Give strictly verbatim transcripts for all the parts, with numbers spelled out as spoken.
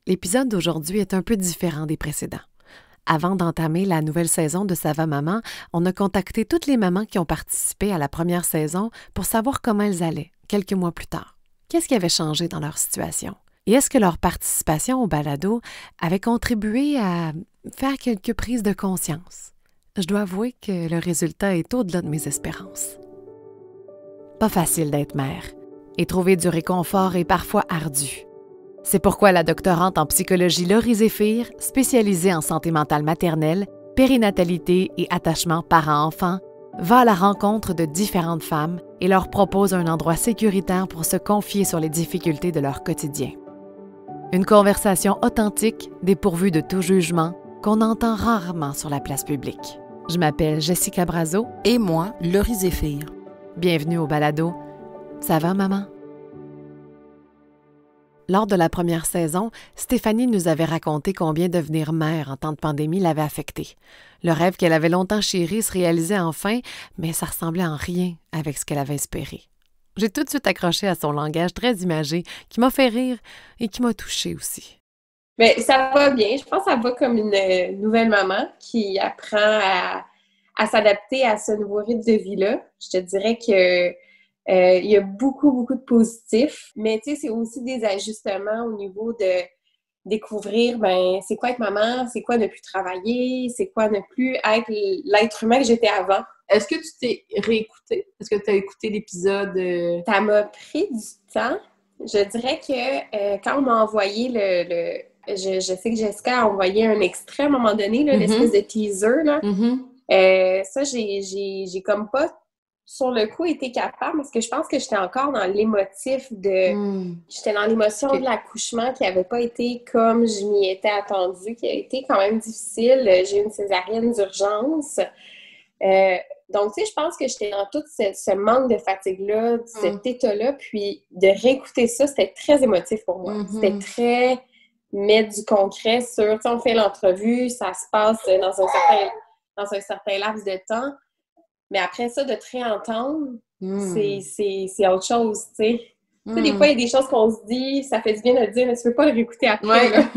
L'épisode d'aujourd'hui est un peu différent des précédents. Avant d'entamer la nouvelle saison de Ça va maman, on a contacté toutes les mamans qui ont participé à la première saison pour savoir comment elles allaient, quelques mois plus tard. Qu'est-ce qui avait changé dans leur situation? Et est-ce que leur participation au balado avait contribué à faire quelques prises de conscience? Je dois avouer que le résultat est au-delà de mes espérances. Pas facile d'être mère, et trouver du réconfort est parfois ardu. C'est pourquoi la doctorante en psychologie Laurie Zéphir, spécialisée en santé mentale maternelle, périnatalité et attachement parent-enfant, va à la rencontre de différentes femmes et leur propose un endroit sécuritaire pour se confier sur les difficultés de leur quotidien. Une conversation authentique, dépourvue de tout jugement, qu'on entend rarement sur la place publique. Je m'appelle Jessica Brazo. Et moi, Laurie Zéphir. Bienvenue au balado. Ça va, maman? Lors de la première saison, Stéphanie nous avait raconté combien devenir mère en temps de pandémie l'avait affectée. Le rêve qu'elle avait longtemps chéri se réalisait enfin, mais ça ressemblait en rien avec ce qu'elle avait espéré. J'ai tout de suite accroché à son langage très imagé, qui m'a fait rire et qui m'a touchée aussi. Mais ça va bien. Je pense que ça va comme une nouvelle maman qui apprend à, à s'adapter à ce nouveau rythme de vie-là. Je te dirais que Euh, il y a beaucoup, beaucoup de positifs, mais tu sais, c'est aussi des ajustements au niveau de découvrir, ben, c'est quoi être maman, c'est quoi ne plus travailler, c'est quoi ne plus être l'être humain que j'étais avant. Est-ce que tu t'es réécouté? Est-ce que tu as écouté l'épisode? Euh... Ça m'a pris du temps. Je dirais que euh, quand on m'a envoyé le... le je, je sais que Jessica a envoyé un extrait à un moment donné, là, mm-hmm. l'espèce de teaser, là. Mm-hmm. Euh, ça, j'ai, j'ai, j'ai comme pas sur le coup, été capable, parce que je pense que j'étais encore dans l'émotif de... Mm. J'étais dans l'émotion okay. de l'accouchement qui n'avait pas été comme je m'y étais attendue, qui a été quand même difficile. J'ai eu une césarienne d'urgence. Euh, donc, tu sais, je pense que j'étais dans tout ce, ce manque de fatigue-là, mm. cet état-là, puis de réécouter ça, c'était très émotif pour moi. Mm-hmm. C'était très mettre du concret sur... Tu sais, on fait l'entrevue, ça se passe dans un certain, dans un certain laps de temps. Mais après ça, de te réentendre, mm. c'est, c'est, c'est autre chose, tu sais. Mm. Tu sais, des fois, il y a des choses qu'on se dit, ça fait du bien de le dire, mais tu peux pas le réécouter après, ouais. là.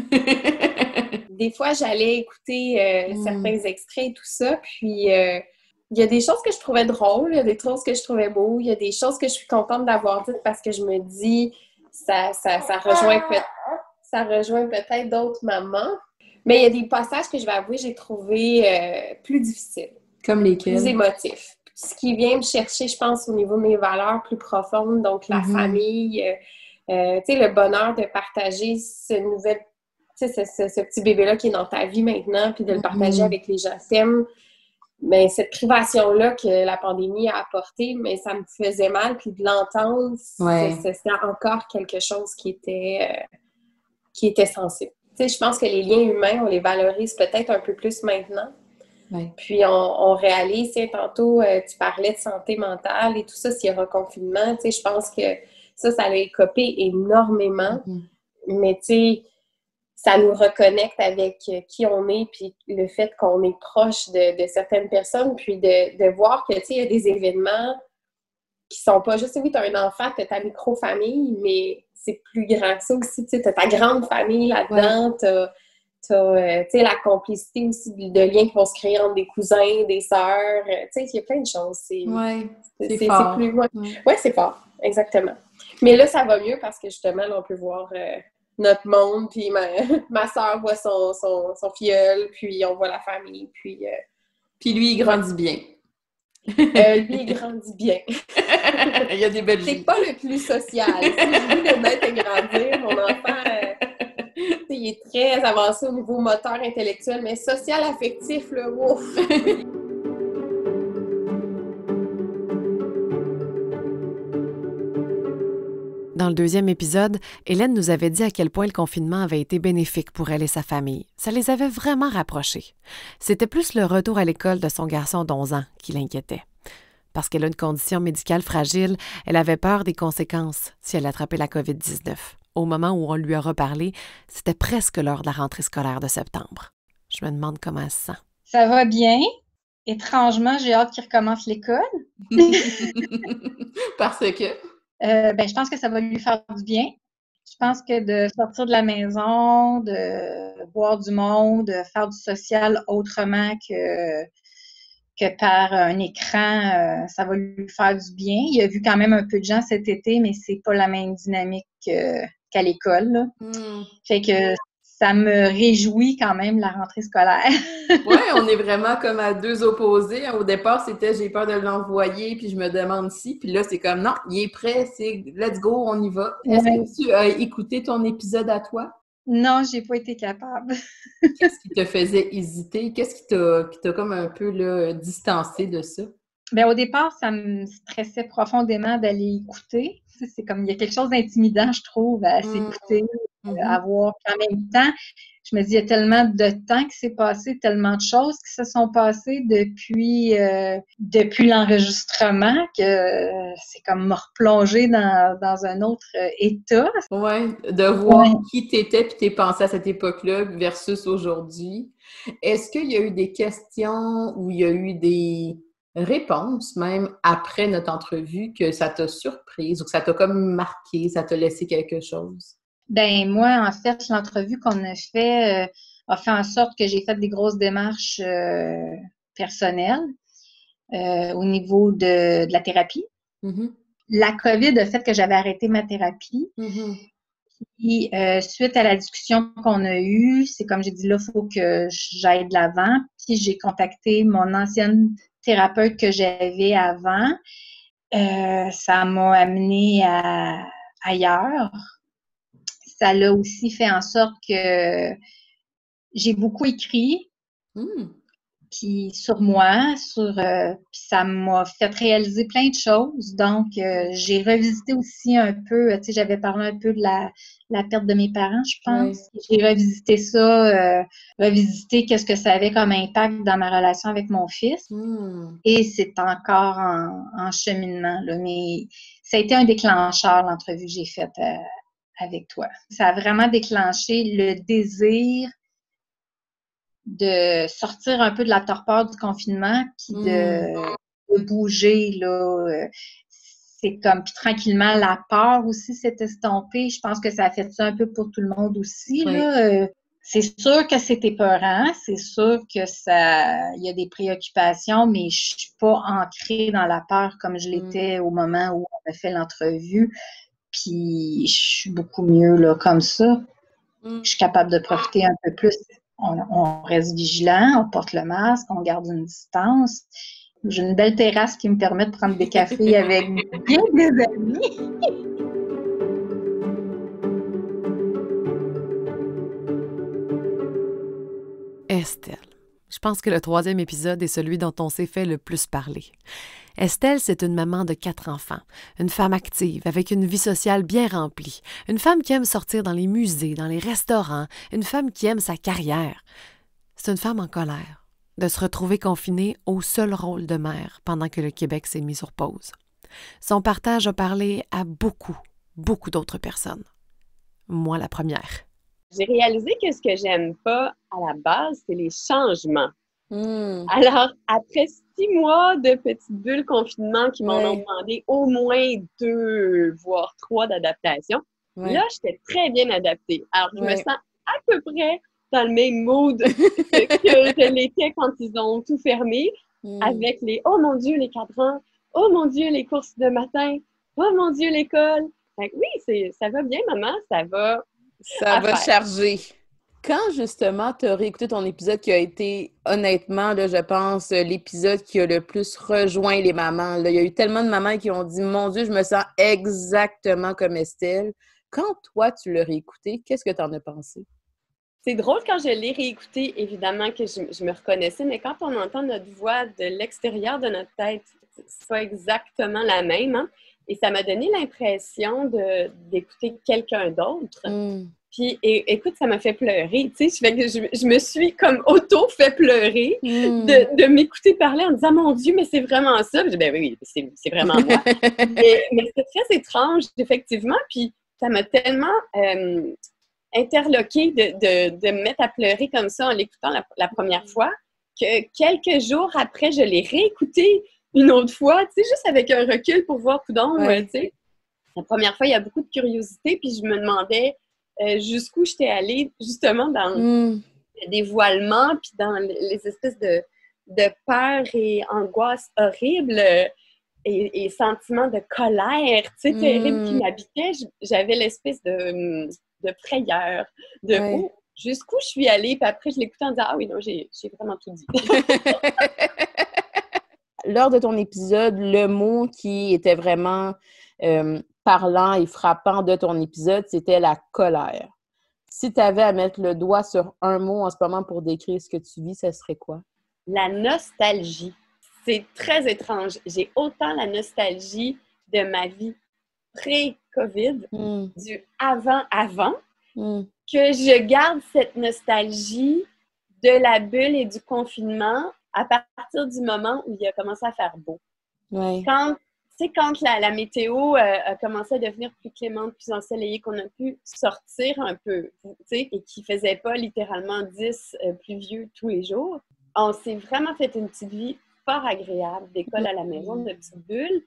Des fois, j'allais écouter euh, mm. certains extraits et tout ça, puis euh, il y a des choses que je trouvais drôles, il y a des choses que je trouvais beaux, il y a des choses que je suis contente d'avoir dites parce que je me dis, ça, ça, ça, rejoint, peut- ça rejoint peut-être d'autres mamans. Mais il y a des passages que je vais avouer, j'ai trouvé euh, plus difficiles. Comme lesquels? Plus émotif. Ce qui vient me chercher, je pense, au niveau de mes valeurs plus profondes, donc la mm-hmm. famille, euh, euh, tu sais, le bonheur de partager ce nouvel, tu sais, ce, ce, ce petit bébé-là qui est dans ta vie maintenant, puis de le partager mm-hmm. avec les gens qui t'aiment. Mais cette privation-là que la pandémie a apportée, mais ça me faisait mal, puis de l'entendre, ouais. c'était encore quelque chose qui était, euh, qui était sensible. Tu sais, je pense que les liens humains, on les valorise peut-être un peu plus maintenant. Ouais. Puis on, on réalise, tu sais, tantôt euh, tu parlais de santé mentale et tout ça, s'il y aura confinement, tu sais, je pense que ça, ça l'a écopé énormément, mm-hmm. mais tu sais, ça nous reconnecte avec qui on est, puis le fait qu'on est proche de, de certaines personnes, puis de, de voir que, tu sais, il y a des événements qui sont pas juste, oui, tu as un enfant, tu as ta micro-famille, mais c'est plus grand que ça aussi, tu sais, tu as ta grande famille là-dedans, ouais. tu as T'as, euh, tu sais, la complicité aussi de, de liens qui vont se créer entre des cousins, des sœurs. Euh, tu sais, il y a plein de choses. C'est, ouais, c'est, c'est, c'est fort. C'est plus, ouais. Ouais. ouais, c'est fort. Exactement. Mais là, ça va mieux parce que justement, là, on peut voir euh, notre monde. Puis ma, ma sœur voit son, son, son filleul. Puis on voit la famille. Puis, euh, puis lui, il grandit bien. euh, lui, il grandit bien. Il y a des belles C'est pas le plus social. Si je veux le mettre à grandir, mon enfant... Euh, il est très avancé au niveau moteur intellectuel, mais social-affectif, là, ouf! Dans le deuxième épisode, Hélène nous avait dit à quel point le confinement avait été bénéfique pour elle et sa famille. Ça les avait vraiment rapprochés. C'était plus le retour à l'école de son garçon d'onze ans qui l'inquiétait. Parce qu'elle a une condition médicale fragile, elle avait peur des conséquences si elle attrapait la covid dix-neuf. Au moment où on lui a reparlé, c'était presque l'heure de la rentrée scolaire de septembre. Je me demande comment elle se sent. Ça va bien. Étrangement, j'ai hâte qu'il recommence l'école. Parce que? Euh, ben, je pense que ça va lui faire du bien. Je pense que de sortir de la maison, de voir du monde, de faire du social autrement que, que par un écran, euh, ça va lui faire du bien. Il a vu quand même un peu de gens cet été, mais c'est pas la même dynamique que, qu'à l'école, là. Mm. Fait que ça me réjouit quand même la rentrée scolaire. Oui, on est vraiment comme à deux opposés. Au départ, c'était j'ai peur de l'envoyer, puis je me demande si. Puis là, c'est comme non, il est prêt, c'est let's go, on y va. Est-ce Ouais. que tu as écouté ton épisode à toi? Non, j'ai pas été capable. Qu'est-ce qui te faisait hésiter? Qu'est-ce qui t'a, qui t'a comme un peu là, distancé de ça? Bien, au départ, ça me stressait profondément d'aller écouter. Tu sais, c'est comme, il y a quelque chose d'intimidant, je trouve, à s'écouter, Mm-hmm. à voir. Puis en même temps, je me dis, il y a tellement de temps qui s'est passé, tellement de choses qui se sont passées depuis, euh, depuis l'enregistrement que euh, c'est comme me replonger dans, dans un autre euh, état. Oui, de voir Ouais. qui t'étais puis tes pensées à cette époque-là versus aujourd'hui. Est-ce qu'il y a eu des questions ou il y a eu des réponses, même après notre entrevue, que ça t'a surprise ou que ça t'a comme marqué, ça t'a laissé quelque chose? Ben moi, en fait, l'entrevue qu'on a fait euh, a fait en sorte que j'ai fait des grosses démarches euh, personnelles euh, au niveau de, de la thérapie. Mm-hmm. La COVID a fait que j'avais arrêté ma thérapie. Mm-hmm. Puis, euh, suite à la discussion qu'on a eue, c'est comme j'ai dit, là, il faut que j'aille de l'avant. Puis, j'ai contacté mon ancienne thérapeute que j'avais avant. Euh, ça m'a amené à, ailleurs. Ça l'a aussi fait en sorte que j'ai beaucoup écrit. Mm. Puis sur moi, sur euh, puis ça m'a fait réaliser plein de choses. Donc, euh, j'ai revisité aussi un peu, tu sais, j'avais parlé un peu de la, la perte de mes parents, je pense. Ouais. J'ai revisité ça, euh, revisité qu'est-ce que ça avait comme impact dans ma relation avec mon fils. Mm. Et c'est encore en, en cheminement, là. Mais ça a été un déclencheur, l'entrevue que j'ai faite euh, avec toi. Ça a vraiment déclenché le désir de sortir un peu de la torpeur du confinement, puis de, Mm. de bouger, là. C'est comme, puis tranquillement, la peur aussi s'est estompée. Je pense que ça a fait ça un peu pour tout le monde aussi, Oui. là. C'est sûr que c'est épeurant, c'est sûr que ça, il y a des préoccupations, mais je suis pas ancrée dans la peur comme je l'étais mm. au moment où on a fait l'entrevue. Puis je suis beaucoup mieux, là, comme ça. Mm. Je suis capable de profiter un peu plus. On, on reste vigilant, on porte le masque, on garde une distance. J'ai une belle terrasse qui me permet de prendre des cafés avec bien des amis. Estelle. Je pense que le troisième épisode est celui dont on s'est fait le plus parler. Estelle, c'est une maman de quatre enfants, une femme active, avec une vie sociale bien remplie, une femme qui aime sortir dans les musées, dans les restaurants, une femme qui aime sa carrière. C'est une femme en colère de se retrouver confinée au seul rôle de mère pendant que le Québec s'est mis sur pause. Son partage a parlé à beaucoup, beaucoup d'autres personnes. Moi, la première. J'ai réalisé que ce que j'aime pas à la base, c'est les changements. Mm. Alors, après six mois de petites bulles confinement qui m'en ouais. ont demandé au moins deux, voire trois d'adaptation, ouais. là, j'étais très bien adaptée. Alors, je ouais. me sens à peu près dans le même mood que, que je l'étais quand ils ont tout fermé, mm. avec les « Oh mon Dieu, les cadrans! Oh mon Dieu, les courses de matin! Oh mon Dieu, l'école! » Fait que oui, c'est, ça va bien, maman, ça va... Ça va faire. Charger. Quand, justement, tu as réécouté ton épisode qui a été, honnêtement, là, je pense, l'épisode qui a le plus rejoint les mamans. Là. Il y a eu tellement de mamans qui ont dit « Mon Dieu, je me sens exactement comme Estelle. » Quand toi, tu l'as réécouté, qu'est-ce que tu en as pensé? C'est drôle, quand je l'ai réécouté, évidemment que je, je me reconnaissais, mais quand on entend notre voix de l'extérieur de notre tête, c'est pas exactement la même, hein? Et ça m'a donné l'impression de, d'écouter quelqu'un d'autre. Mm. Puis, et, écoute, ça m'a fait pleurer, tu sais. Je, je me suis comme auto-fait pleurer mm. de, de m'écouter parler en disant « Mon Dieu, mais c'est vraiment ça! » Je dis « Ben oui, c'est, c'est vraiment moi. » Mais, mais c'est très étrange, effectivement. Puis, ça m'a tellement euh, interloquée de, de, de me mettre à pleurer comme ça en l'écoutant la, la première fois que quelques jours après, je l'ai réécouté une autre fois, tu sais, juste avec un recul pour voir coudonc, ouais. tu sais. La première fois, il y a beaucoup de curiosité, puis je me demandais euh, jusqu'où j'étais allée, justement, dans mm. le dévoilement, puis dans les espèces de, de peur et angoisse horribles euh, et, et sentiments de colère, tu sais, mm. terribles qui m'habitaient. J'avais l'espèce de, de frayeur, de ouais. oh, jusqu'où je suis allée, puis après, je l'écoutais en disant « Ah oui, non, j'ai, j'ai vraiment tout dit. » Lors de ton épisode, le mot qui était vraiment euh, parlant et frappant de ton épisode, c'était la colère. Si tu avais à mettre le doigt sur un mot en ce moment pour décrire ce que tu vis, ce serait quoi? La nostalgie. C'est très étrange. J'ai autant la nostalgie de ma vie pré-COVID, mm. du avant-avant, mm. que je garde cette nostalgie de la bulle et du confinement à partir du moment où il a commencé à faire beau. Ouais. Quand, tu sais, quand la, la météo euh, a commencé à devenir plus clémente, plus ensoleillée, qu'on a pu sortir un peu, tu sais, et qu'il ne faisait pas littéralement dix euh, pluvieux tous les jours, on s'est vraiment fait une petite vie fort agréable, d'école à la maison, de petites bulles,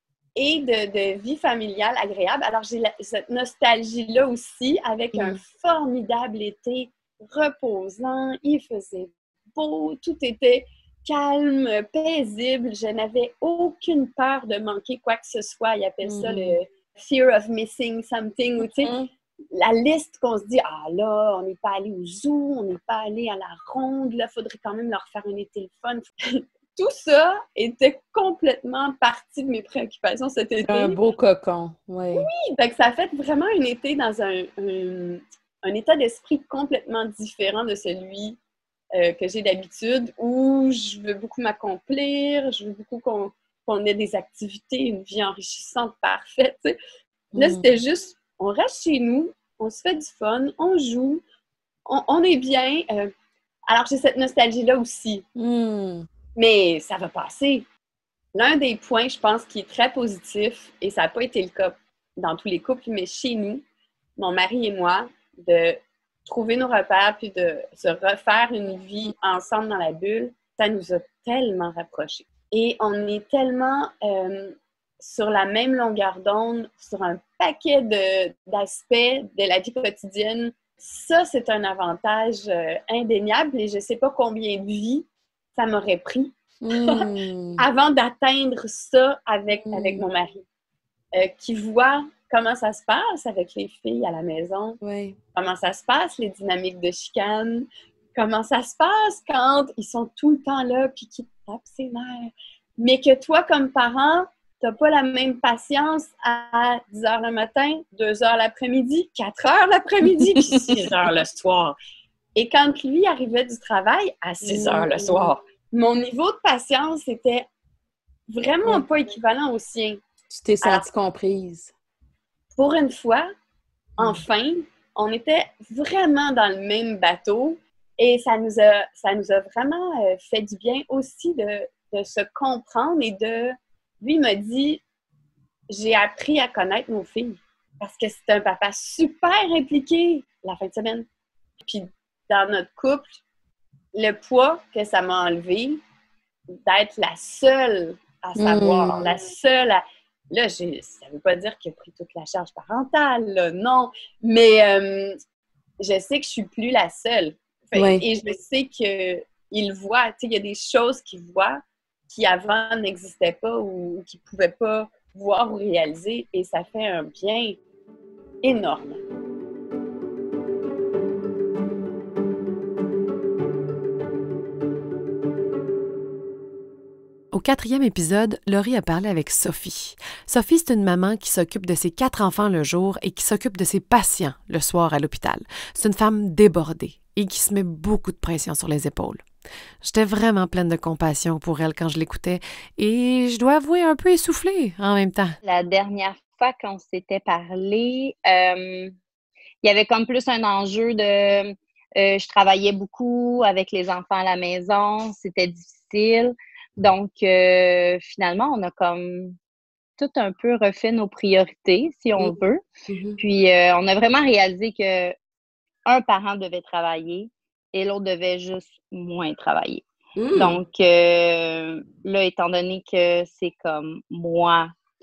et de, de vie familiale agréable. Alors, j'ai la, cette nostalgie-là aussi, avec mmh. un formidable été reposant, il faisait beau, tout était calme, paisible. Je n'avais aucune peur de manquer quoi que ce soit. Ils appellent mm. ça le fear of missing something. Ou, tu sais, mm. la liste qu'on se dit, ah là, on n'est pas allé au zoo, on n'est pas allé à la ronde, là, il faudrait quand même leur faire un été le fun. Tout ça était complètement partie de mes préoccupations cet été. Un beau cocon, oui. Oui, donc ça a fait vraiment un été dans un, un, un état d'esprit complètement différent de celui Euh, que j'ai d'habitude, où je veux beaucoup m'accomplir, je veux beaucoup qu'on, qu'on ait des activités, une vie enrichissante, parfaite. T'sais. Là, mm. c'était juste, on reste chez nous, on se fait du fun, on joue, on, on est bien. Euh, alors, j'ai cette nostalgie-là aussi. Mm. Mais ça va passer. L'un des points, je pense, qui est très positif, et ça n'a pas été le cas dans tous les couples, mais chez nous, mon mari et moi, de trouver nos repères puis de se refaire une vie ensemble dans la bulle, ça nous a tellement rapprochés. Et on est tellement euh, sur la même longueur d'onde, sur un paquet de, d'aspects de la vie quotidienne. Ça, c'est un avantage euh, indéniable et je ne sais pas combien de vies ça m'aurait pris mmh. avant d'atteindre ça avec, mmh. avec mon mari, euh, qui voit comment ça se passe avec les filles à la maison, oui. comment ça se passe, les dynamiques de chicane, comment ça se passe quand ils sont tout le temps là puis qu'ils te tapent ses nerfs. Mais que toi, comme parent, tu n'as pas la même patience à dix heures le matin, deux heures l'après-midi, quatre heures l'après-midi puis six heures le soir. Et quand lui arrivait du travail à six heures le soir, mon niveau de patience était vraiment pas équivalent au sien. Tu t'es sentie comprise. Pour une fois, enfin, on était vraiment dans le même bateau et ça nous a, ça nous a vraiment euh, fait du bien aussi de, de se comprendre et de... Lui m'a dit, j'ai appris à connaître nos filles parce que c'est un papa super impliqué la fin de semaine. Puis dans notre couple, le poids que ça m'a enlevé d'être la seule à savoir, mmh. la seule à... Là, j'ai, ça ne veut pas dire qu'il a pris toute la charge parentale, là, non. Mais euh, je sais que je ne suis plus la seule. Fait, oui. Et je sais qu'il voit, tu sais, il y a des choses qu'il voit qui avant n'existaient pas ou, ou qu'il ne pouvait pas voir ou réaliser. Et ça fait un bien énorme. Au quatrième épisode, Laurie a parlé avec Sophie. Sophie, c'est une maman qui s'occupe de ses quatre enfants le jour et qui s'occupe de ses patients le soir à l'hôpital. C'est une femme débordée et qui se met beaucoup de pression sur les épaules. J'étais vraiment pleine de compassion pour elle quand je l'écoutais et je dois avouer un peu essoufflée en même temps. La dernière fois qu'on s'était parlé, euh, il y avait comme plus un enjeu de... Euh, je travaillais beaucoup avec les enfants à la maison, c'était difficile. Donc, euh, finalement, on a comme tout un peu refait nos priorités, si on mmh. veut. Mmh. Puis, euh, on a vraiment réalisé que un parent devait travailler et l'autre devait juste moins travailler. Mmh. Donc, euh, là, étant donné que c'est comme moi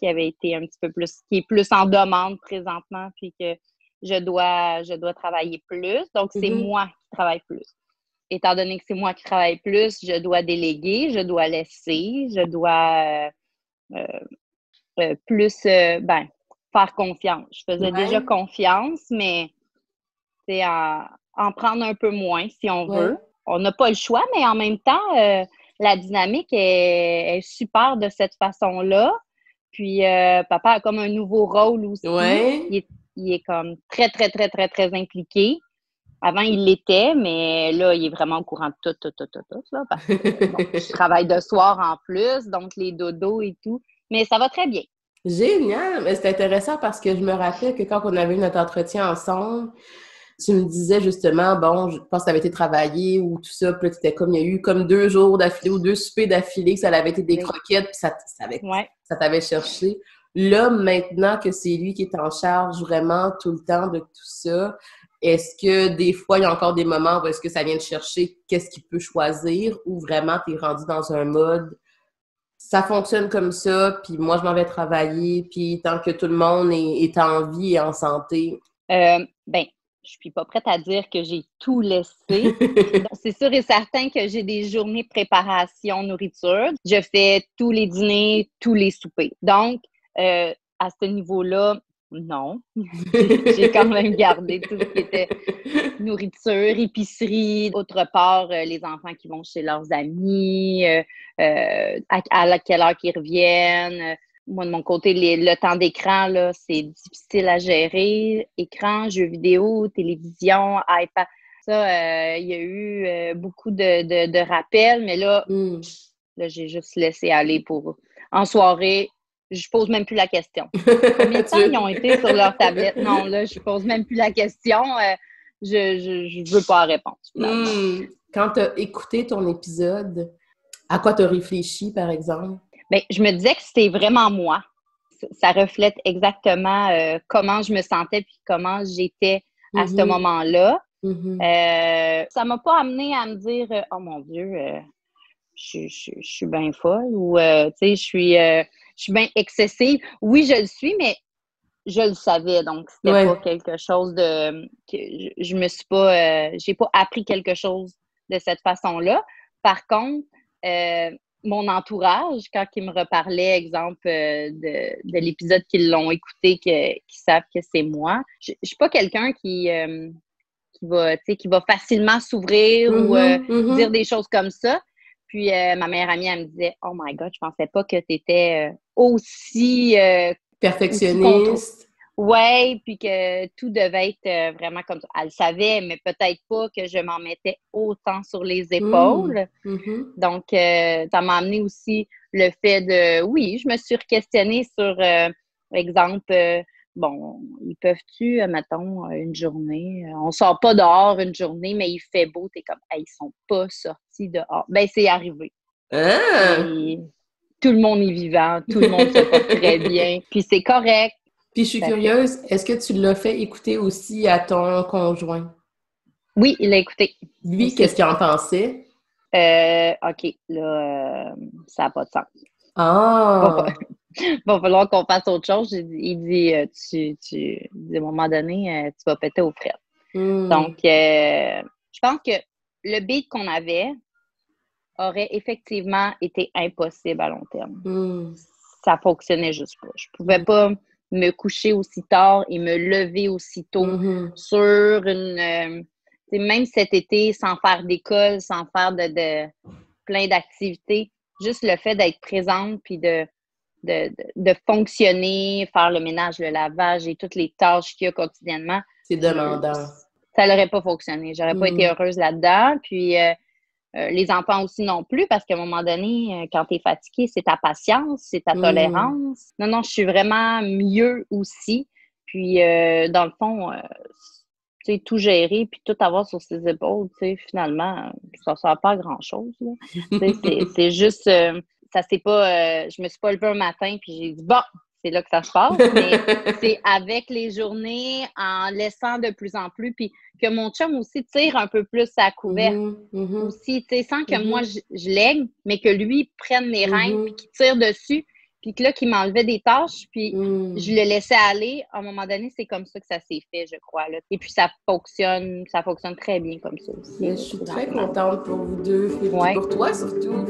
qui avait été un petit peu plus, qui est plus en demande présentement, puis que je dois, je dois travailler plus. Donc, c'est mm-hmm. moi qui travaille plus. Étant donné que c'est moi qui travaille plus, je dois déléguer, je dois laisser, je dois euh, euh, euh, plus, euh, ben, faire confiance. Je faisais ouais. déjà confiance, mais c'est en, en prendre un peu moins, si on ouais. veut. On n'a pas le choix, mais en même temps, euh, la dynamique est, est super de cette façon-là. Puis, euh, papa a comme un nouveau rôle aussi. Ouais. Il est, il est comme très, très, très, très, très impliqué. Avant, il l'était, mais là, il est vraiment au courant de tout, tout, tout, tout, tout, là, parce que bon, je travaille de soir en plus, donc les dodos et tout. Mais ça va très bien. Génial! Mais c'est intéressant parce que je me rappelle que quand on avait eu notre entretien ensemble, tu me disais justement, bon, je pense que ça avait été travaillé ou tout ça, puis là, c'était comme, il y a eu comme deux jours d'affilée ou deux soupers d'affilée, que ça avait été des oui. croquettes, puis ça, ça, avait, ouais. ça t'avait cherché. Là, maintenant que c'est lui qui est en charge vraiment tout le temps de tout ça, est-ce que des fois, il y a encore des moments où est-ce que ça vient de chercher qu'est-ce qu'il peut choisir ou vraiment tu es rendu dans un mode ça fonctionne comme ça, puis moi, je m'en vais travailler, puis tant que tout le monde est, est en vie et en santé? Euh, ben, je suis pas prête à dire que j'ai tout laissé. C'est sûr et certain que j'ai des journées de préparation nourriture. Je fais tous les dîners, tous les soupers. Donc, euh, à ce niveau-là, non. J'ai quand même gardé tout ce qui était nourriture, épicerie. Autre part, euh, les enfants qui vont chez leurs amis, euh, euh, à, à quelle heure qu'ils reviennent. Moi, de mon côté, les, le temps d'écran, là, c'est difficile à gérer. Écran, jeux vidéo, télévision, iPad. Ça, euh, il y a eu euh, beaucoup de, de, de rappels, mais là, mm. là, j'ai juste laissé aller pour... En soirée, je pose même plus la question. Combien de temps ils ont été sur leur tablette? Non, là, je pose même plus la question. Euh, je ne veux pas répondre. Mm. Quand tu as écouté ton épisode, à quoi tu as réfléchi, par exemple? Bien, je me disais que c'était vraiment moi. Ça reflète exactement euh, comment je me sentais puis comment j'étais à mm-hmm. ce moment-là. Mm-hmm. Euh, ça m'a pas amené à me dire euh, « Oh mon Dieu, euh, je, je, je suis bien folle » ou euh, « Tu sais, je suis, euh, je suis bien excessive. » Oui, je le suis, mais je le savais. Donc, c'était ouais. pas quelque chose de... que je, je me suis pas... Euh, j'ai pas appris quelque chose de cette façon-là. Par contre, euh, mon entourage, quand ils me reparlaient, exemple, euh, de, de l'épisode qu'ils l'ont écouté, que, qu'ils savent que c'est moi, je, je suis pas quelqu'un qui, euh, qui, va, tu sais, qui va facilement s'ouvrir mm-hmm, ou euh, mm-hmm. dire des choses comme ça. Puis, euh, ma meilleure amie, elle me disait « Oh my God, je pensais pas que tu étais euh, aussi... Euh, » perfectionniste. Oui, puis que tout devait être euh, vraiment comme ça. Elle le savait, mais peut-être pas que je m'en mettais autant sur les épaules. Mmh. Mm-hmm. Donc, euh, ça m'a amené aussi le fait de... Oui, je me suis questionnée sur, euh, par exemple, euh, bon, ils peuvent-tu, mettons, une journée, on sort pas dehors une journée, mais il fait beau, t'es comme, hey, ils sont pas sortis dehors. Ben, c'est arrivé. Ah! Et tout le monde est vivant, tout le monde se porte très bien, puis c'est correct. Puis je suis curieuse, est-ce que tu l'as fait écouter aussi à ton conjoint? Oui, il l'a écouté. Lui, aussi. Qu'est-ce qu'il en pensait? Euh, OK, là, euh, ça n'a pas de sens. Ah! Il va falloir qu'on fasse autre chose. Il dit, euh, tu, tu, à un moment donné, euh, tu vas péter aux frettes. Mm. Donc, euh, je pense que le beat qu'on avait aurait effectivement été impossible à long terme. Mm. Ça fonctionnait juste pas. Je pouvais mm. pas me coucher aussi tard et me lever aussi tôt mm-hmm. sur une... Euh, même cet été, sans faire d'école, sans faire de, de plein d'activités, juste le fait d'être présente puis de, de, de, de fonctionner, faire le ménage, le lavage et toutes les tâches qu'il y a quotidiennement. C'est demandant. Ça n'aurait pas fonctionné. J'aurais mm. pas été heureuse là-dedans. Puis euh, euh, les enfants aussi non plus, parce qu'à un moment donné, quand tu es fatigué, c'est ta patience, c'est ta mm. tolérance. Non, non, je suis vraiment mieux aussi. Puis euh, dans le fond, euh, tu sais, tout gérer puis tout avoir sur ses épaules, tu sais, finalement, ça ne sert pas à grand-chose. c'est, c'est juste, euh, ça c'est pas, euh, je me suis pas levée un matin puis j'ai dit, bon, c'est là que ça se passe, mais c'est avec les journées, en laissant de plus en plus, puis que mon chum aussi tire un peu plus sa couverte mm-hmm, mm-hmm. aussi, tu sais, sans que mm-hmm. moi, je, je lègue, mais que lui prenne les rênes mm-hmm. puis qu'il tire dessus, puis que là, qu'il m'enlevait des tâches, puis Mm. je le laissais aller. À un moment donné, c'est comme ça que ça s'est fait, je crois. Là. Et puis, ça fonctionne, ça fonctionne très bien comme ça aussi. Mais je suis très contente pour vous deux, et Ouais. pour toi surtout.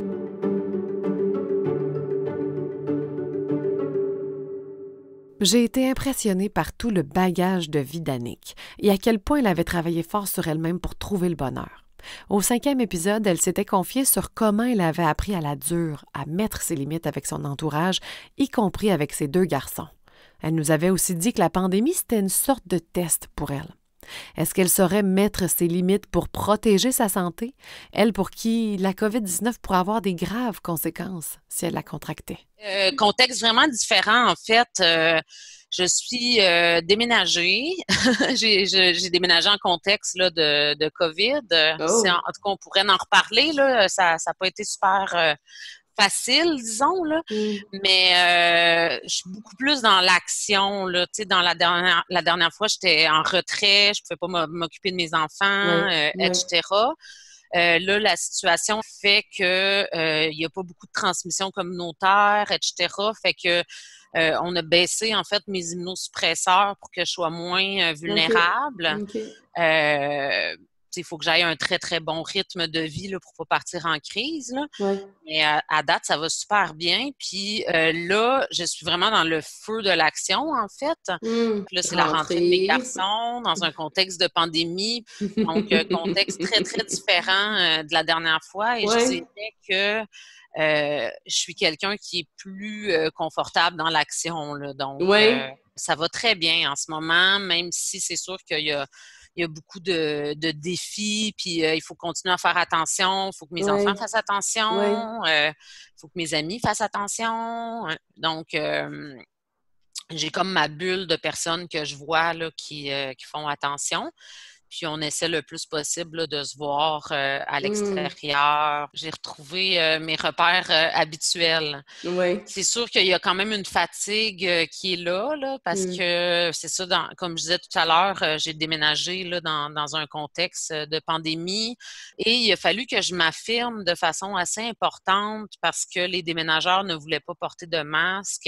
J'ai été impressionnée par tout le bagage de vie d'Annick et à quel point elle avait travaillé fort sur elle-même pour trouver le bonheur. Au cinquième épisode, elle s'était confiée sur comment elle avait appris à la dure, à mettre ses limites avec son entourage, y compris avec ses deux garçons. Elle nous avait aussi dit que la pandémie, c'était une sorte de test pour elle. Est-ce qu'elle saurait mettre ses limites pour protéger sa santé? Elle pour qui la covid dix-neuf pourrait avoir des graves conséquences si elle la contractait. Euh, contexte vraiment différent, en fait. Euh, je suis euh, déménagée. j'ai, je, j'ai déménagé en contexte là, de, de COVID. Oh. C'est, en, en tout cas, on pourrait en reparler. Là. Ça n'a pas été super euh, facile, disons. Là. Mm. Mais euh, je suis beaucoup plus dans l'action. Là. Tu sais, dans la dernière, la dernière fois, j'étais en retrait. Je ne pouvais pas m'occuper de mes enfants, Ouais, euh, ouais. et cetera. Euh, là, la situation fait que euh, il y a pas beaucoup de transmission communautaire, et cetera. Fait que euh, on a baissé en fait mes immunosuppresseurs pour que je sois moins euh, vulnérable. Okay. Euh, il faut que j'aille un très, très bon rythme de vie là, pour pas partir en crise. Là. Ouais. Mais à, à date, ça va super bien. Puis euh, là, je suis vraiment dans le feu de l'action, en fait. Mm. Puis là, c'est la rentrée de mes garçons dans un contexte de pandémie. Donc, euh, contexte très, très différent euh, de la dernière fois. Et ouais. je dirais que euh, je suis quelqu'un qui est plus euh, confortable dans l'action. Là. Donc, ouais. euh, ça va très bien en ce moment, même si c'est sûr qu'il y a Il y a beaucoup de, de défis, puis euh, il faut continuer à faire attention, il faut que mes ouais. enfants fassent attention, il ouais. euh, faut que mes amis fassent attention. Donc, euh, j'ai comme ma bulle de personnes que je vois là, qui, euh, qui font attention. Puis on essaie le plus possible là, de se voir euh, à l'extérieur. Mm. J'ai retrouvé euh, mes repères euh, habituels. Ouais. C'est sûr qu'il y a quand même une fatigue euh, qui est là, là parce mm. que c'est ça, dans, comme je disais tout à l'heure, euh, j'ai déménagé là, dans, dans un contexte de pandémie et il a fallu que je m'affirme de façon assez importante parce que les déménageurs ne voulaient pas porter de masque.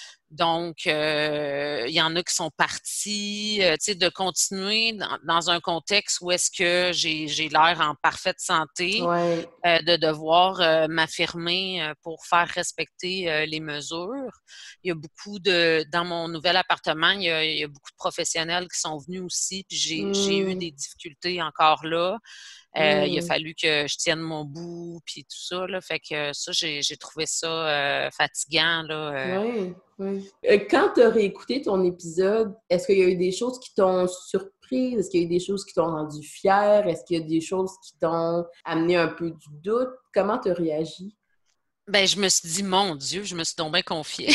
Donc, euh, il y en a qui sont partis, euh, tu sais, de continuer dans, dans un contexte où est-ce que j'ai, j'ai l'air en parfaite santé, ouais. euh, de devoir euh, m'affirmer euh, pour faire respecter euh, les mesures. Il y a beaucoup de, dans mon nouvel appartement, il y a, il y a beaucoup de professionnels qui sont venus aussi, puis j'ai, mm. j'ai eu des difficultés encore là. Euh, mm. Il a fallu que je tienne mon bout, puis tout ça, là. Fait que ça, j'ai, j'ai trouvé ça euh, fatigant, là. Euh. Oui, oui. Quand tu as réécouté ton épisode, est-ce qu'il y a eu des choses qui t'ont surprise? Est-ce qu'il y a eu des choses qui t'ont rendu fière? Est-ce qu'il y a des choses qui t'ont amené un peu du doute? Comment tu as réagi? Ben, je me suis dit, mon Dieu, je me suis donc bien confiée.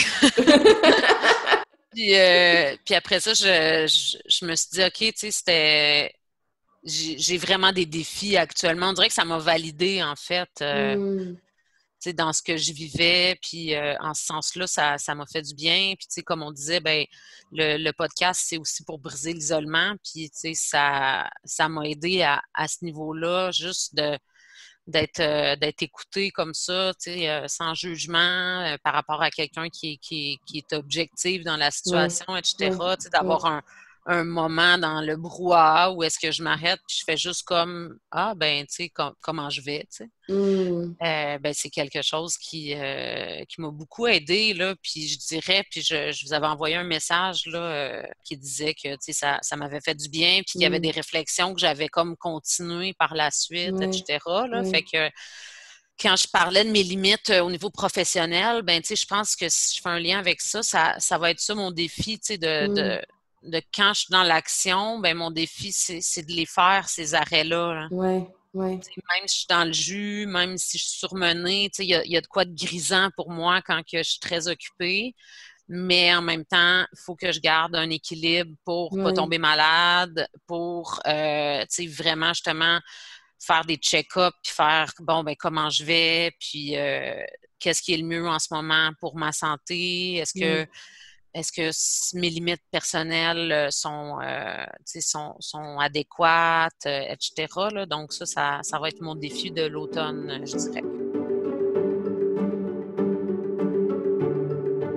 puis, euh, puis après ça, je, je, je me suis dit, OK, tu sais, c'était... J'ai, j'ai vraiment des défis actuellement. On dirait que ça m'a validée, en fait, euh, mm. tu sais, dans ce que je vivais. Puis, euh, en ce sens-là, ça, ça m'a fait du bien. Puis, tu sais, comme on disait, ben le, le podcast, c'est aussi pour briser l'isolement. Puis, tu sais, ça, ça m'a aidé à, à ce niveau-là, juste de d'être euh, d'être écouté comme ça, tu sais, euh, sans jugement, euh, par rapport à quelqu'un qui est, qui est, qui est objectif dans la situation, ouais. et cetera. Ouais. Tu sais, d'avoir ouais. un un moment dans le brouhaha où est-ce que je m'arrête puis je fais juste comme ah ben tu sais com- comment je vais tu sais mm. euh, ben c'est quelque chose qui euh, qui m'a beaucoup aidé là puis je dirais puis je, je vous avais envoyé un message là euh, qui disait que tu sais ça ça m'avait fait du bien puis qu'il y avait mm. des réflexions que j'avais comme continué par la suite ouais. et cetera là ouais. fait que quand je parlais de mes limites euh, au niveau professionnel ben tu sais je pense que si je fais un lien avec ça ça ça va être ça mon défi tu sais de, mm. de de quand je suis dans l'action, ben mon défi, c'est, c'est de les faire, ces arrêts-là. Là. Ouais, ouais. T'sais, même si je suis dans le jus, même si je suis surmenée, il y a, y a de quoi de grisant pour moi quand que je suis très occupée. Mais en même temps, il faut que je garde un équilibre pour ne ouais. pas tomber malade, pour euh, vraiment justement faire des check-ups, puis faire, bon, ben comment je vais, puis euh, qu'est-ce qui est le mieux en ce moment pour ma santé, est-ce que... Ouais. Est-ce que mes limites personnelles sont, euh, sont, sont adéquates, et cetera. Là. Donc ça, ça, ça va être mon défi de l'automne, je dirais.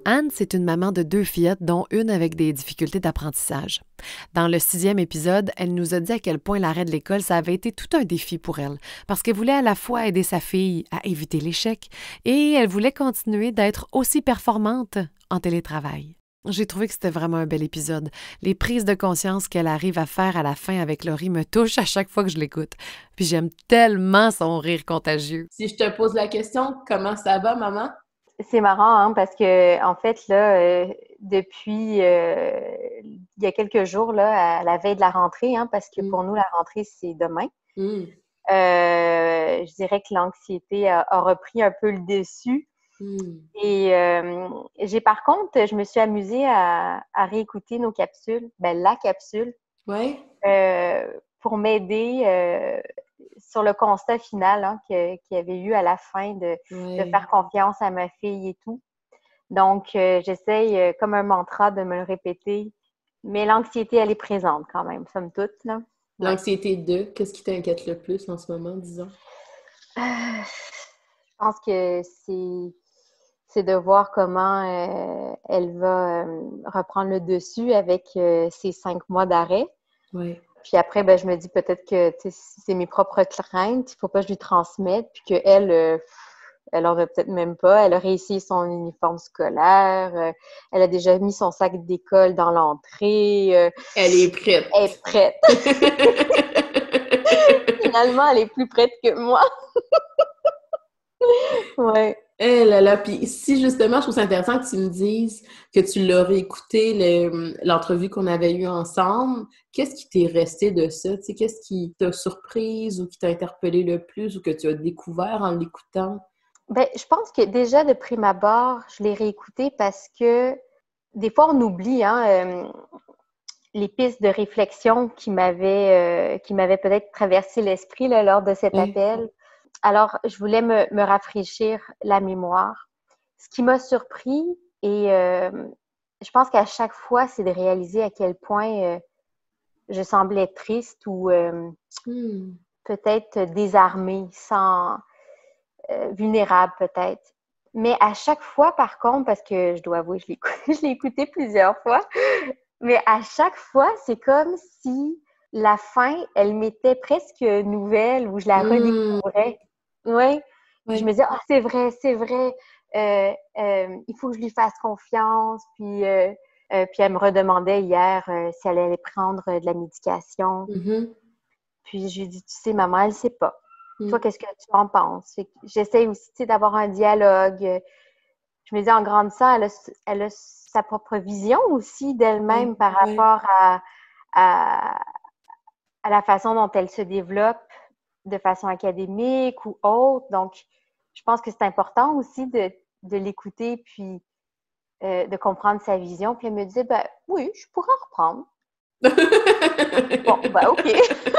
Anne, c'est une maman de deux fillettes, dont une avec des difficultés d'apprentissage. Dans le sixième épisode, elle nous a dit à quel point l'arrêt de l'école, ça avait été tout un défi pour elle, parce qu'elle voulait à la fois aider sa fille à éviter l'échec et elle voulait continuer d'être aussi performante en télétravail. J'ai trouvé que c'était vraiment un bel épisode. Les prises de conscience qu'elle arrive à faire à la fin avec Laurie me touchent à chaque fois que je l'écoute. Puis j'aime tellement son rire contagieux. Si je te pose la question, comment ça va, maman? C'est marrant, hein, parce que en fait, là, euh, depuis euh, il y a quelques jours, là, à la veille de la rentrée, hein, parce que mm. pour nous, la rentrée, c'est demain, mm. euh, je dirais que l'anxiété a, a repris un peu le dessus. Mm. Et euh, j'ai par contre, je me suis amusée à, à réécouter nos capsules, ben la capsule, ouais. euh, pour m'aider euh, sur le constat final hein, que, qu'il y avait eu à la fin de, ouais. de faire confiance à ma fille et tout. Donc, euh, j'essaye euh, comme un mantra de me le répéter, mais l'anxiété, elle est présente quand même, somme toute. Là. L'anxiété de, qu'est-ce qui t'inquiète le plus en ce moment, disons? Euh, je pense que c'est... c'est de voir comment euh, elle va euh, reprendre le dessus avec euh, ses cinq mois d'arrêt. Oui. Puis après, ben, je me dis peut-être que c'est mes propres craintes, il ne faut pas que je lui transmette, puis qu'elle, euh, elle n'en a peut-être même pas. Elle a réussi son uniforme scolaire, euh, elle a déjà mis son sac d'école dans l'entrée. Euh, elle est prête. Elle est prête. Finalement, elle est plus prête que moi. Ouais. Eh là là, puis si justement, je trouve ça intéressant que tu me dises que tu l'as réécouté, le, l'entrevue qu'on avait eue ensemble, qu'est-ce qui t'est resté de ça? Tu sais, qu'est-ce qui t'a surprise ou qui t'a interpellé le plus ou que tu as découvert en l'écoutant? Bien, je pense que déjà, de prime abord, je l'ai réécouté parce que des fois, on oublie hein, euh, les pistes de réflexion qui m'avaient, euh, qui m'avaient peut-être traversé l'esprit là, lors de cet oui. appel. Alors, je voulais me, me rafraîchir la mémoire. Ce qui m'a surpris, et euh, je pense qu'à chaque fois, c'est de réaliser à quel point euh, je semblais triste ou euh, hmm. peut-être désarmée, sans, euh, vulnérable peut-être. Mais à chaque fois, par contre, parce que je dois avouer, je l'ai, je l'ai écouté plusieurs fois, mais à chaque fois, c'est comme si la fin, elle m'était presque nouvelle ou je la redécouvrais. Oui. oui. Je me disais, ah, oh, c'est vrai, c'est vrai, euh, euh, il faut que je lui fasse confiance. Puis, euh, euh, puis elle me redemandait hier euh, si elle allait prendre de la médication. Mm-hmm. Puis je lui ai dit, tu sais, maman, elle ne sait pas. Mm. Toi, qu'est-ce que tu en penses? J'essaie aussi, tu sais, d'avoir un dialogue. Je me dis, en grandissant, elle a, elle a sa propre vision aussi d'elle-même oui. par oui. rapport à, à, à la façon dont elle se développe de façon académique ou autre. Donc, je pense que c'est important aussi de, de l'écouter puis euh, de comprendre sa vision. Puis elle me disait, ben oui, je pourrais en reprendre. Bon, ben OK.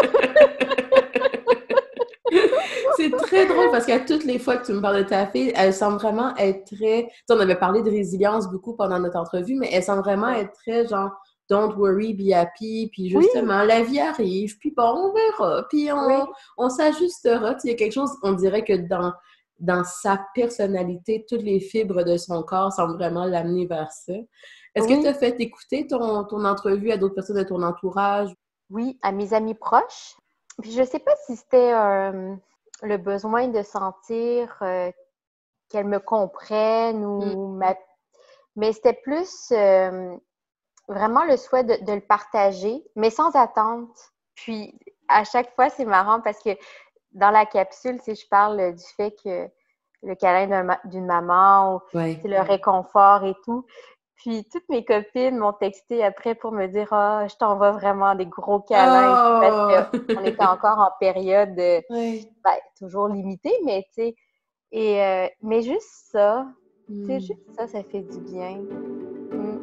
C'est très drôle parce qu'à toutes les fois que tu me parles de ta fille, elle semble vraiment être très... Tu sais, on avait parlé de résilience beaucoup pendant notre entrevue, mais elle semble vraiment être très genre don't worry, be happy, puis justement, oui. la vie arrive, puis bon, on verra, puis on, oui. on s'ajustera. Tu sais, il y a quelque chose, on dirait que dans, dans sa personnalité, toutes les fibres de son corps semblent vraiment l'amener vers ça. Est-ce oui. que tu as fait écouter ton, ton entrevue à d'autres personnes de ton entourage? Oui, à mes amis proches. Puis je sais pas si c'était euh, le besoin de sentir euh, qu'elles me comprennent ou mm. ma... mais c'était plus... Euh, vraiment le souhait de, de le partager, mais sans attente. Puis, à chaque fois, c'est marrant parce que dans la capsule, si je parle du fait que le câlin d'un, d'une maman, ou ouais. le réconfort et tout. Puis, toutes mes copines m'ont texté après pour me dire « Ah, oh, je t'envoie vraiment des gros câlins. Oh! » Parce qu'on était encore en période de, ouais. ben, toujours limitée, mais tu sais. Et, euh, mais juste ça, mm. tu sais, juste ça, ça fait du bien. Mm.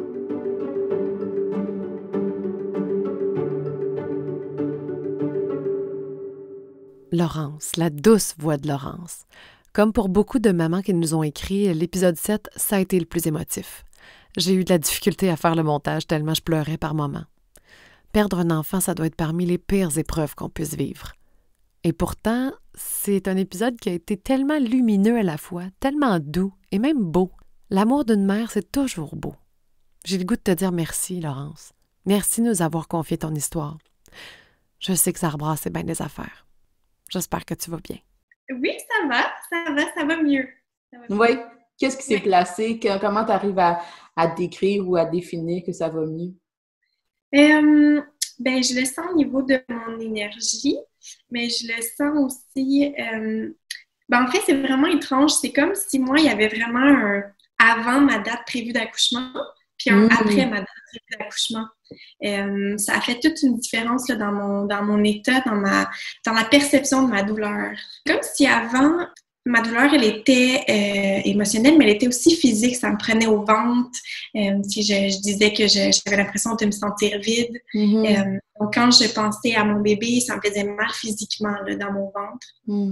Laurence, la douce voix de Laurence. Comme pour beaucoup de mamans qui nous ont écrit, l'épisode sept, ça a été le plus émotif. J'ai eu de la difficulté à faire le montage tellement je pleurais par moments. Perdre un enfant, ça doit être parmi les pires épreuves qu'on puisse vivre. Et pourtant, c'est un épisode qui a été tellement lumineux à la fois, tellement doux et même beau. L'amour d'une mère, c'est toujours beau. J'ai le goût de te dire merci, Laurence. Merci de nous avoir confié ton histoire. Je sais que ça rebrasse bien des affaires. J'espère que tu vas bien. Oui, ça va, ça va, ça va mieux. Ça va oui. Qu'est-ce qui s'est oui. placé? Que, comment tu arrives à, à décrire ou à définir que ça va mieux? Euh, ben, je le sens au niveau de mon énergie, mais je le sens aussi... Euh, ben, en fait, c'est vraiment étrange. C'est comme si moi, il y avait vraiment un avant ma date prévue d'accouchement, puis un mmh. après ma date prévue d'accouchement. Euh, ça a fait toute une différence là, dans, mon, dans mon état, dans, ma, dans la perception de ma douleur. Comme si avant, ma douleur, elle était euh, émotionnelle, mais elle était aussi physique. Ça me prenait au ventre. Euh, si je, je disais que je, j'avais l'impression de me sentir vide. Mmh. Euh, donc, quand je pensais à mon bébé, ça me faisait mal physiquement là, dans mon ventre. Mmh.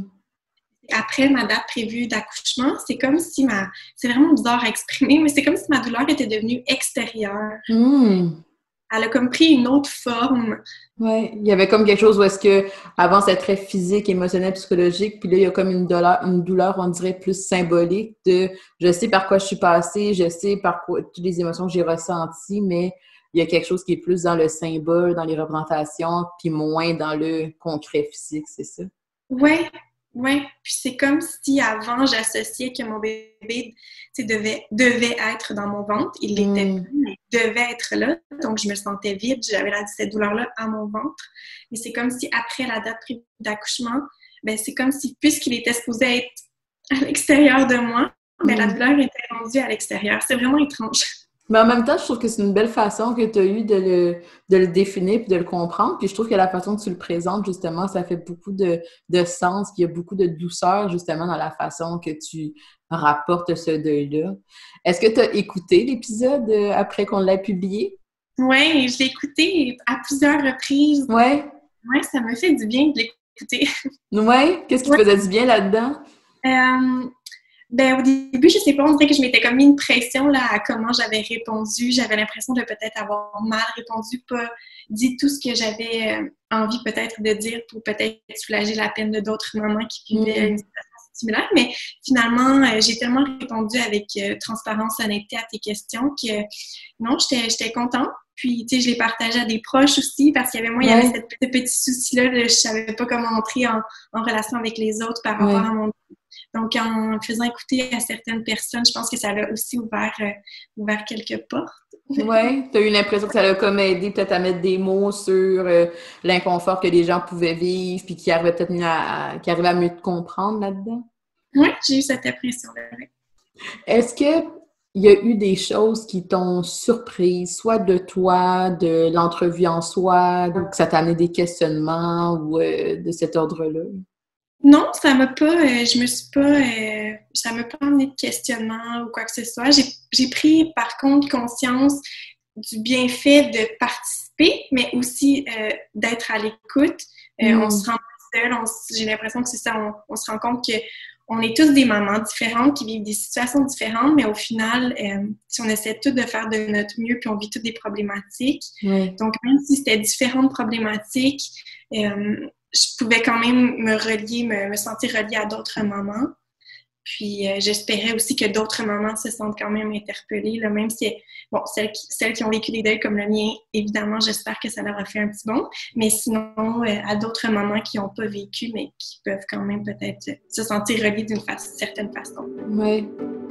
Après ma date prévue d'accouchement, c'est comme si ma... C'est vraiment bizarre à exprimer, mais c'est comme si ma douleur était devenue extérieure. Mmh. Elle a comme pris une autre forme. Oui, il y avait comme quelque chose où est-ce que avant c'était très physique, émotionnel, psychologique, puis là il y a comme une douleur, une douleur, on dirait plus symbolique de je sais par quoi je suis passée, je sais par quoi toutes les émotions que j'ai ressenties, mais il y a quelque chose qui est plus dans le symbole, dans les représentations, puis moins dans le concret physique, c'est ça? Oui. Oui, puis c'est comme si avant, j'associais que mon bébé devait, devait être dans mon ventre. Il l'était mmh. plus, mais il devait être là. Donc, je me sentais vide. J'avais cette douleur-là à mon ventre. Mais c'est comme si après la date d'accouchement, ben c'est comme si, puisqu'il était supposé être à l'extérieur de moi, ben mmh. la douleur était rendue à l'extérieur. C'est vraiment étrange. Mais en même temps, je trouve que c'est une belle façon que tu as eu de le, de le définir puis de le comprendre. Puis je trouve que la façon que tu le présentes, justement, ça fait beaucoup de, de sens. Puis il y a beaucoup de douceur, justement, dans la façon que tu rapportes ce deuil-là. Est-ce que tu as écouté l'épisode après qu'on l'ait publié? Oui, je l'ai écouté à plusieurs reprises. Oui? Oui, ça me fait du bien de l'écouter. Oui? Qu'est-ce qui te ouais. faisait du bien là-dedans? Euh... Ben, au début, je sais pas, on dirait que je m'étais comme mis une pression là, à comment j'avais répondu. J'avais l'impression de peut-être avoir mal répondu, pas dit tout ce que j'avais envie peut-être de dire pour peut-être soulager la peine de d'autres mamans qui vivaient mmh. une situation similaire. Mais finalement, euh, j'ai tellement répondu avec euh, transparence, honnêteté à tes questions que non, j'étais, j'étais contente. Puis, tu sais, je l'ai partagé à des proches aussi parce qu'il y avait moi, ouais. il y avait cette, ce petit souci-là, là, je savais pas comment entrer en, en relation avec les autres par rapport ouais. à mon... Donc, en faisant écouter à certaines personnes, je pense que ça a aussi ouvert, euh, ouvert quelques portes. Oui, tu as eu l'impression que ça a comme aidé peut-être à mettre des mots sur euh, l'inconfort que les gens pouvaient vivre puis qui arrivaient peut-être mieux à, à, qui arrivaient à mieux te comprendre là-dedans? Oui, j'ai eu cette impression-là. Est-ce que il y a eu des choses qui t'ont surprise, soit de toi, de l'entrevue en soi, que ça t'a amené des questionnements ou euh, de cet ordre-là? Non, ça m'a pas, euh, je me suis pas, euh, ça m'a pas amené de questionnement ou quoi que ce soit. J'ai, j'ai pris par contre conscience du bienfait de participer, mais aussi euh, d'être à l'écoute. Euh, mm. On se rend pas seul, on, j'ai l'impression que c'est ça, on, on se rend compte que on est tous des mamans différentes qui vivent des situations différentes, mais au final, euh, si on essaie tous de faire de notre mieux, puis on vit toutes des problématiques. Oui. Donc, même si c'était différentes problématiques, euh, je pouvais quand même me relier, me, me sentir reliée à d'autres mamans. Puis, euh, j'espérais aussi que d'autres mamans se sentent quand même interpellées, là, même si, bon, celles qui, celles qui ont vécu des deuils comme le mien, évidemment, j'espère que ça leur a fait un petit bond. Mais sinon, euh, à d'autres mamans qui n'ont pas vécu, mais qui peuvent quand même peut-être se sentir reliées d'une fa- certaine façon. Oui.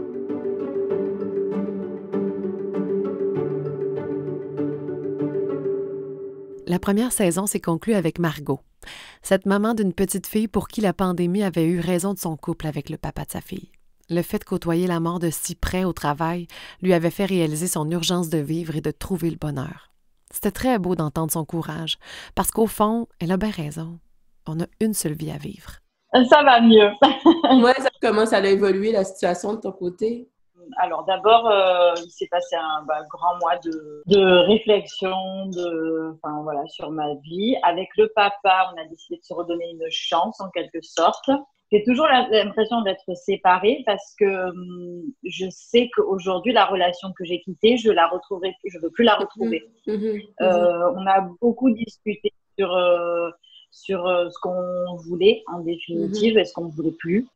La première saison s'est conclue avec Margot, cette maman d'une petite fille pour qui la pandémie avait eu raison de son couple avec le papa de sa fille. Le fait de côtoyer la mort de si près au travail lui avait fait réaliser son urgence de vivre et de trouver le bonheur. C'était très beau d'entendre son courage, parce qu'au fond, elle a bien raison. On a une seule vie à vivre. Ça va mieux. Ouais, ça commence à évoluer la situation de ton côté. Alors d'abord, euh, il s'est passé un bah, grand mois de, de réflexion, de, enfin voilà, sur ma vie. Avec le papa, on a décidé de se redonner une chance en quelque sorte. J'ai toujours l'impression d'être séparée parce que hum, je sais qu'aujourd'hui la relation que j'ai quittée, je la retrouverai plus, je veux plus la retrouver. Mmh, mmh, euh, on a beaucoup discuté sur euh, sur euh, ce qu'on voulait en définitive mmh. et ce qu'on ne voulait plus. Euh,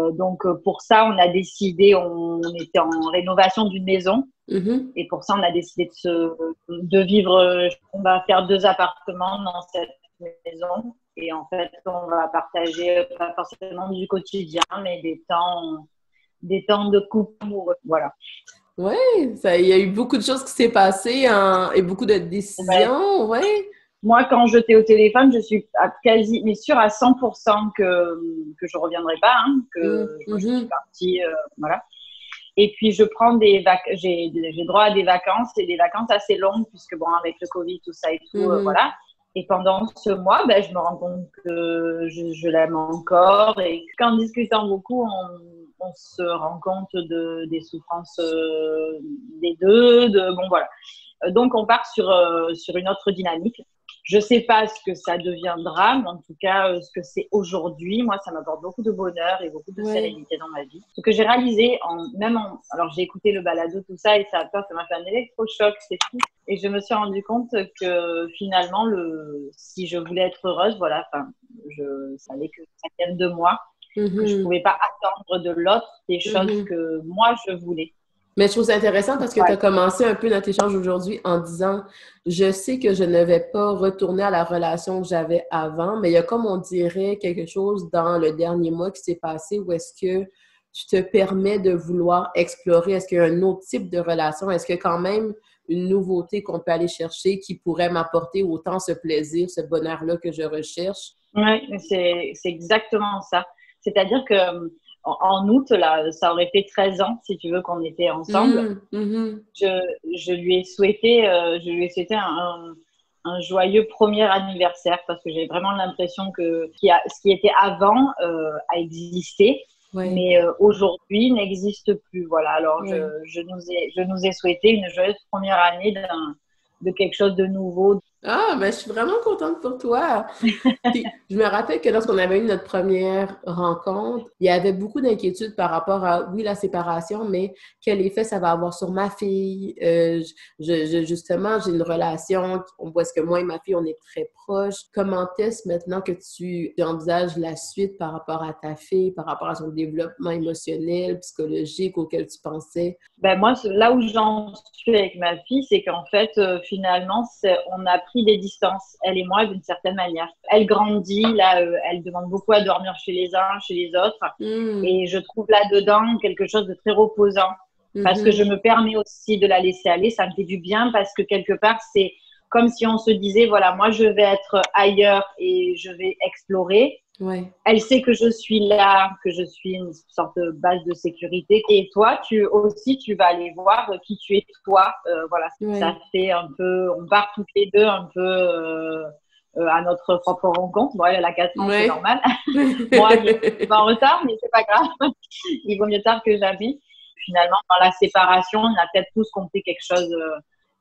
Euh, donc, pour ça, on a décidé, on, on était en rénovation d'une maison. Mm-hmm. Et pour ça, on a décidé de, se, de vivre, on va faire deux appartements dans cette maison. Et en fait, on va partager, pas forcément du quotidien, mais des temps, des temps de couple amoureux. Voilà. Oui, il y a eu beaucoup de choses qui s'est passées hein, et beaucoup de décisions. Ouais. Ouais. Moi, quand je t'ai au téléphone, je suis à quasi, mais sûre à cent pour cent que, que je ne reviendrai pas, hein, que mm-hmm. je suis partie. Euh, voilà. Et puis, je prends des vacances, j'ai, j'ai droit à des vacances et des vacances assez longues, puisque bon, avec le Covid, tout ça et tout, mm-hmm. euh, voilà. Et pendant ce mois, ben, je me rends compte que je, je l'aime encore et qu'en discutant beaucoup, on, on se rend compte de, des souffrances euh, des deux. De, bon, voilà. Donc, on part sur, euh, sur une autre dynamique. Je ne sais pas ce que ça deviendra, mais en tout cas, euh, ce que c'est aujourd'hui, moi, ça m'apporte beaucoup de bonheur et beaucoup de ouais. sérénité dans ma vie. Ce que j'ai réalisé, en, même en, alors j'ai écouté le balado, tout ça, et ça, ça m'a fait un électrochoc, c'est fou. Et je me suis rendu compte que finalement, le, si je voulais être heureuse, voilà, enfin, je savais que ça vienne de moi, mm-hmm. que je ne pouvais pas attendre de l'autre des choses mm-hmm. que moi, je voulais. Mais je trouve ça intéressant parce que ouais. tu as commencé un peu notre échange aujourd'hui en disant « Je sais que je ne vais pas retourner à la relation que j'avais avant, mais il y a comme on dirait quelque chose dans le dernier mois qui s'est passé où est-ce que tu te permets de vouloir explorer? Est-ce qu'il y a un autre type de relation? Est-ce qu'il y a quand même une nouveauté qu'on peut aller chercher qui pourrait m'apporter autant ce plaisir, ce bonheur-là que je recherche? » Oui, c'est, c'est exactement ça. C'est-à-dire que en août, là, ça aurait fait treize ans, si tu veux, qu'on était ensemble. Mmh, mmh. Je, je lui ai souhaité, euh, je lui ai souhaité un, un, un joyeux premier anniversaire parce que j'ai vraiment l'impression que ce qui, a, ce qui était avant euh, a existé, ouais. mais euh, aujourd'hui n'existe plus. Voilà. Alors, ouais. je, je, nous ai, je nous ai souhaité une joyeuse première année d'un, de quelque chose de nouveau. Ah, ben je suis vraiment contente pour toi. Puis, je me rappelle que lorsqu'on avait eu notre première rencontre, il y avait beaucoup d'inquiétudes par rapport à, oui, la séparation, mais quel effet ça va avoir sur ma fille. Euh, je, je, justement, j'ai une relation, on voit ce que moi et ma fille, on est très proches. Comment est-ce maintenant que tu envisages la suite par rapport à ta fille, par rapport à son développement émotionnel, psychologique auquel tu pensais? Ben moi, là où j'en suis avec ma fille, c'est qu'en fait, euh, finalement, c'est, on a pris des distances, elle et moi, d'une certaine manière. Elle grandit, là, euh, elle demande beaucoup à dormir chez les uns, chez les autres. Mmh. Et je trouve là-dedans quelque chose de très reposant. Mmh. Parce que je me permets aussi de la laisser aller. Ça me fait du bien parce que quelque part, c'est comme si on se disait, voilà, moi, je vais être ailleurs et je vais explorer. Ouais. Elle sait que je suis là, que je suis une sorte de base de sécurité. Et toi, tu aussi, tu vas aller voir qui tu es toi. Euh, voilà, ouais. Ça fait un peu, on part toutes les deux un peu euh, euh, à notre propre rencontre. Bon, elle a quatre ans, ouais. C'est normal. Moi, je suis pas en retard, mais c'est pas grave. Il vaut mieux tard que jamais. Finalement, dans la séparation, on a peut-être tous compris quelque chose. Euh,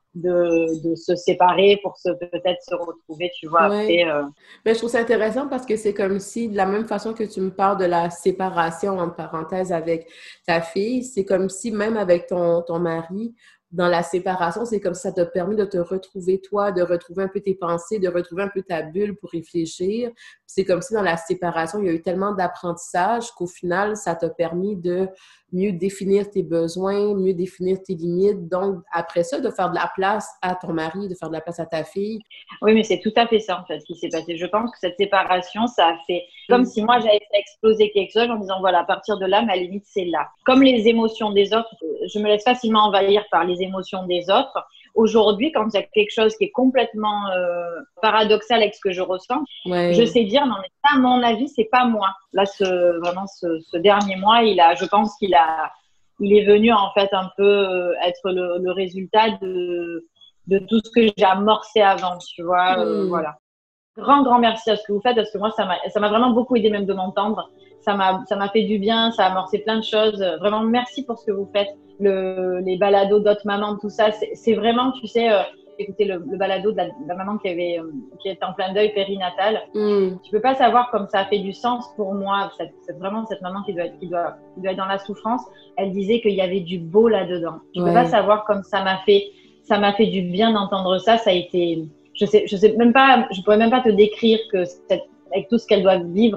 De, de se séparer pour se, peut-être se retrouver, tu vois, ouais. après. Euh... Mais je trouve ça intéressant parce que c'est comme si, de la même façon que tu me parles de la séparation, entre parenthèses, avec ta fille, c'est comme si, même avec ton, ton mari, dans la séparation, c'est comme si ça t'a permis de te retrouver toi, de retrouver un peu tes pensées, de retrouver un peu ta bulle pour réfléchir. C'est comme si dans la séparation, il y a eu tellement d'apprentissage qu'au final, ça t'a permis de mieux définir tes besoins, mieux définir tes limites. Donc, après ça, de faire de la place à ton mari, de faire de la place à ta fille. Oui, mais c'est tout à fait ça, en fait, qui s'est passé. Je pense que cette séparation, ça a fait comme mmh. si moi, j'avais fait exploser quelque chose en disant, voilà, à partir de là, ma limite, c'est là. Comme les émotions des autres, je me laisse facilement envahir par les émotions des autres. Aujourd'hui, quand il y a quelque chose qui est complètement euh, paradoxal avec ce que je ressens, ouais. je sais dire, non, mais ça, à mon avis, c'est pas moi. Là, ce, vraiment, ce, ce dernier mois, il a, je pense qu'il a, il est venu, en fait, un peu être le, le résultat de, de tout ce que j'ai amorcé avant, tu vois, mmh. euh, voilà. Grand, grand merci à ce que vous faites, parce que moi, ça m'a, ça m'a vraiment beaucoup aidé même de m'entendre. Ça m'a, ça m'a fait du bien, ça a amorcé plein de choses. Vraiment, merci pour ce que vous faites. Le, les balados d'autres mamans, tout ça, c'est, c'est vraiment, tu sais, euh, écoutez le, le balado de la, de la maman qui avait, euh, qui était en plein deuil périnatal. Mm. Tu peux pas savoir comme ça a fait du sens pour moi. C'est, c'est vraiment cette maman qui doit, être, qui doit, qui doit être dans la souffrance. Elle disait qu'il y avait du beau là-dedans. Tu ouais. peux pas savoir comme ça m'a fait, ça m'a fait du bien d'entendre ça. Ça a été, je sais, je sais même pas, je pourrais même pas te décrire que cette, avec tout ce qu'elle doit vivre.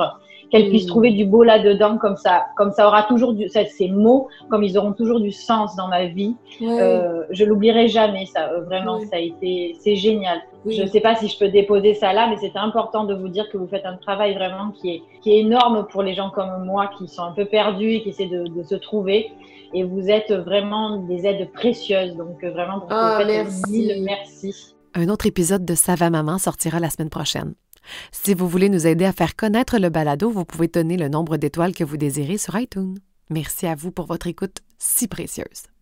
qu'elles puissent trouver du beau là-dedans, comme ça, comme ça aura toujours du, ça, ces mots, comme ils auront toujours du sens dans ma vie. Ouais. Euh, je l'oublierai jamais, ça, vraiment, ouais. ça a été, c'est génial. Oui. Je ne sais pas si je peux déposer ça là, mais c'était important de vous dire que vous faites un travail vraiment qui est, qui est énorme pour les gens comme moi, qui sont un peu perdus et qui essaient de, de se trouver. Et vous êtes vraiment des aides précieuses, donc vraiment, pour ah, vous faites merci. mille merci. Un autre épisode de Ça va maman sortira la semaine prochaine. Si vous voulez nous aider à faire connaître le balado, vous pouvez donner le nombre d'étoiles que vous désirez sur iTunes. Merci à vous pour votre écoute si précieuse.